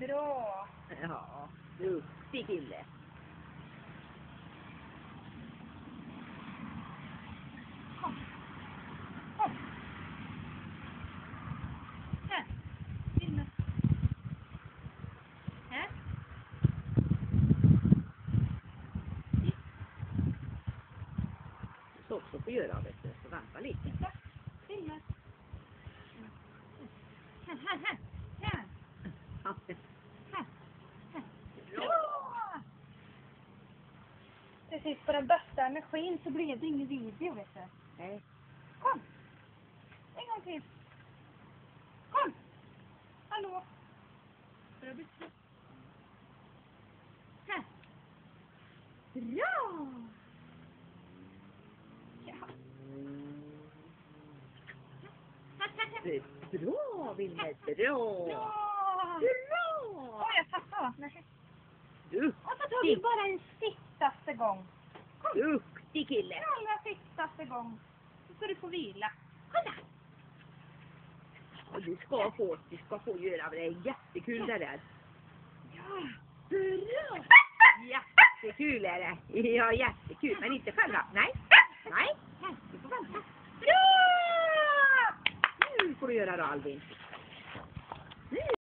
Bra. Ja, duktig kille. Kom. Kom. Här. Filma. Här. Så också får göra, vet du. Så vänta lite. Titta. Filma. Här, här, här. Här. Ja. Här. Här. Bra! Precis, på den bästa energin så blev det ingen video, vet du. Nej. Kom! En gång till. Kom! Hallå? Börjar bli trött. Här. Bra! Ja. Bra, Wilmer. Bra. Bra! Bra. Oj, jag tappade. Nej. Duktig. Och så tar vi bara en sittaste gång. Kom! Duktig kille. En allra sittaste gång. Så ska du få vila. Kolla! Och du ska få göra det. Det är jättekul det där. Ja, bra! Jättekul är det. Ja, jättekul. Men inte själva. Nej. Nej. Du får vänta. Bra! Nu får du göra det, Alvin.